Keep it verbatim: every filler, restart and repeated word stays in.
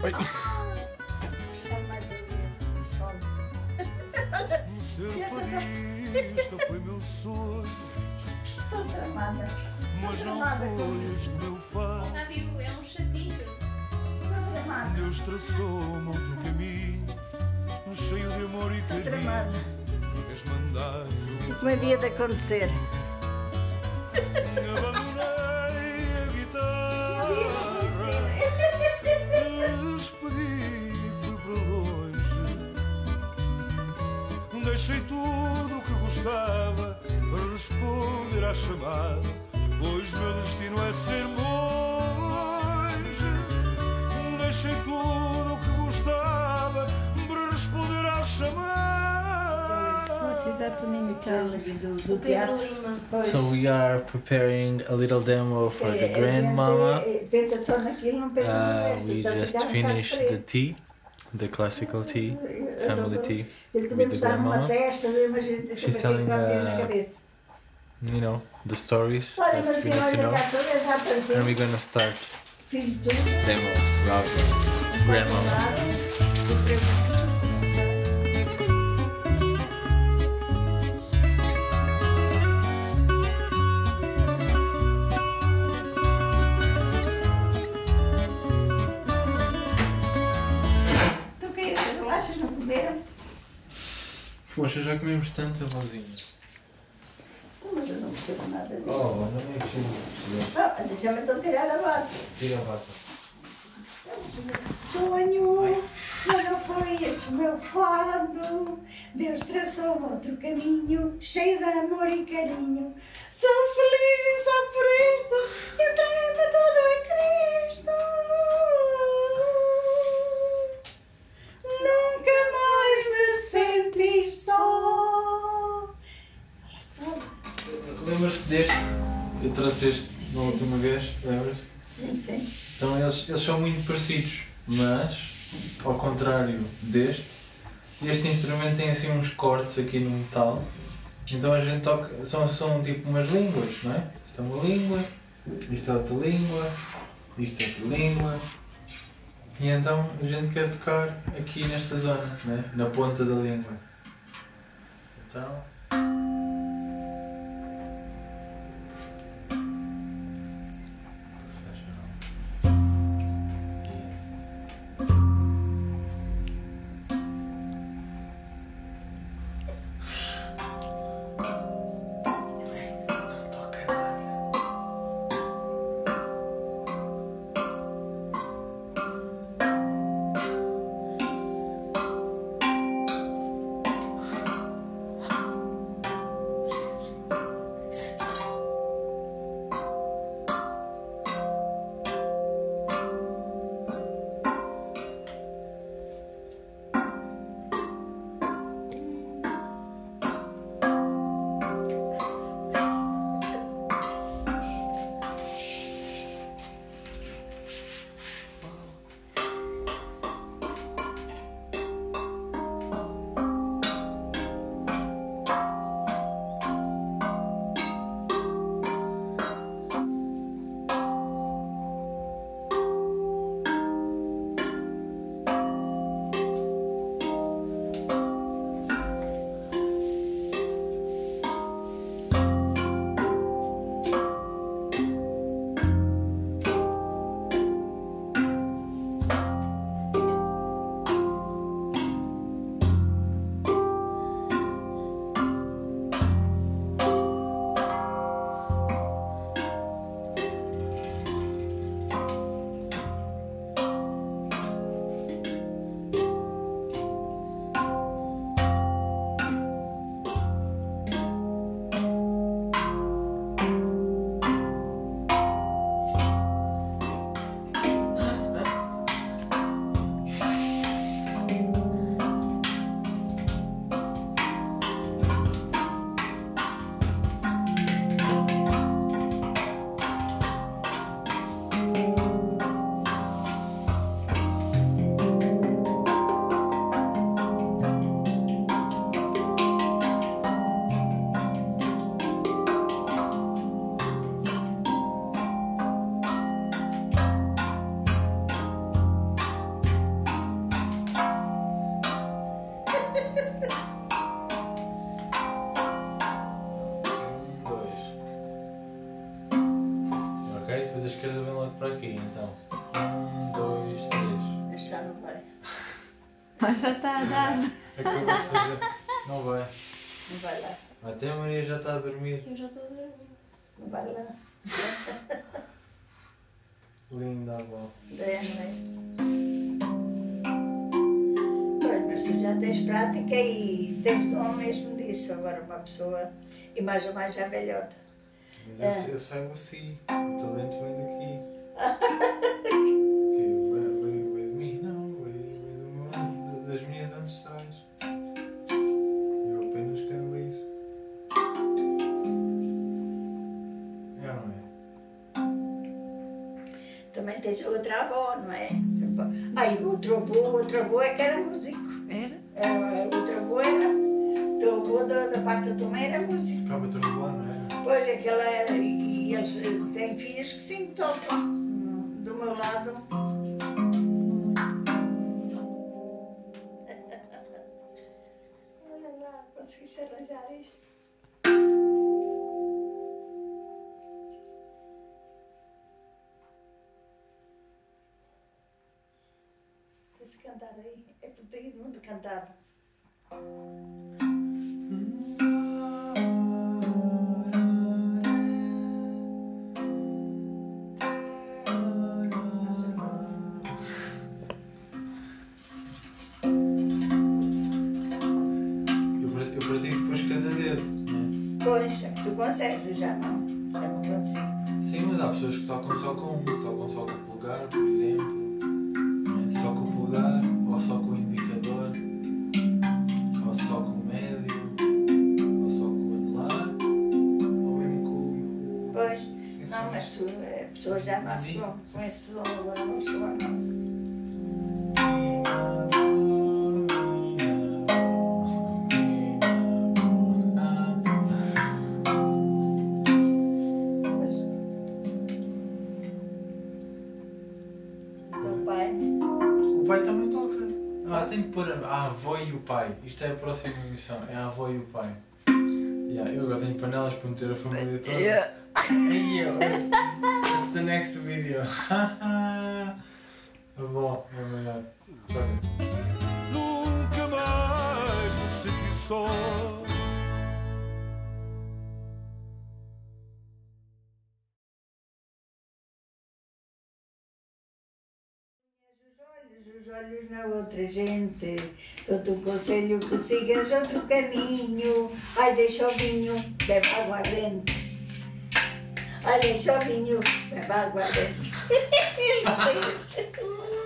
Ai. Ser feliz, esta foi meu sonho. Mas não foi este meu fã. Está vivo, é um chatinho. Deus traçou-me outro caminho, cheio de amor e carinho. Queres mandar Como havia de acontecer? abandonei a guitarra, despedi e fui para longe. Deixei tudo o que gostava para responder à chamada, pois meu destino é ser monge. Deixei tudo o que gostava para responder à chamada. Do teatro. So we are preparing a little demo for the grandmama. Pensa só naquilo, não pensa no Uh, resto. we Então, just ficar um finished bocado the tea, the classical tea, family tea Ele with podemos the estar numa grandmama. festa, mas a gente She's também telling, tem que na uh, cabeça. You know, the stories Olha, that mas we que need to olha know. cá toda já And we're apareceu. gonna start Fiz tudo. demo Rob grandmama. Tu querias as bolachas, não comeram? Poxa, já comemos tanta vozinha. Mas eu não percebo nada disso. Oh, não é que Ah, deixa-me então tirar a bata. tira a vaca. Sonho, mas não foi este o meu fado. Deus traçou outro caminho, cheio de amor e carinho. Sou feliz e só por isto, entreguei-me todo a Cristo. Nunca mais me senti só. Olha só. Lembras-te deste? Eu trouxe este na última vez, lembras-te? Sim, sim. Então eles, eles são muito parecidos, mas ao contrário deste, este instrumento tem assim uns cortes aqui no metal. Então a gente toca, são, são tipo umas línguas, não é? Isto é uma língua, isto é outra língua, isto é outra língua. E então a gente quer tocar aqui nesta zona, não é? Na ponta da língua. Então. Não esquerda vem logo para aqui, então. Um, dois, três. Deixa não vai. Mas já está a dar. Acabou de fazer. Não vai. Não vai lá. Até a Maria já está a dormir. Eu já estou a dormir. Não vai lá. Linda, avó. É, não é? Pois, mas tu já tens prática e tens dom mesmo disso. Agora uma pessoa, e mais ou mais já velhota. Mas É. eu, eu saiba assim. O talento vem daqui. Que veio, veio, veio de mim? Não, veio, veio do meu, das minhas ancestrais. Eu apenas canalizo. É ou não é? Também tens outra avó, não é? Ai, o outro avô, o outro avô é que era músico. Era? Era, o outro avô era. O teu avô da, da parte da tua mãe era músico. Ficava trombone, não era? Pois, aquela era. E eles têm filhas que sim tocam. Do meu lado. Olha lá, conseguiste arranjar isto. Tens de cantar aí. É porque aí não te cantava. Eu, pra- eu pratico depois cada dedo, não é? Pois, é que tu consegues, eu já não. Já não consigo. Sim, mas há pessoas que tocam só com um, tocam só com o polegar, por exemplo, não é? Só com o polegar, ou só com o indicador, ou só com o médio, ou só com o anular, ou mesmo com o. Pois, não, mas tu, a pessoa já nasce com, com esse dom, agora uma pessoa não. Mas, o teu pai, O pai também toca. Ah, tem que pôr a, a avó e o pai. Isto é a próxima emissão, é a avó e o pai. Yeah, eu agora tenho panelas para meter a família toda. Yeah. Hey, yo, that's the next video. Avó, é melhor. Joga. Nunca mais me senti só. os olhos na outra gente, dou-te um conselho que sigas outro caminho. Ai, deixa o vinho, bebe aguardente. Ai, deixa o vinho, bebe aguardente.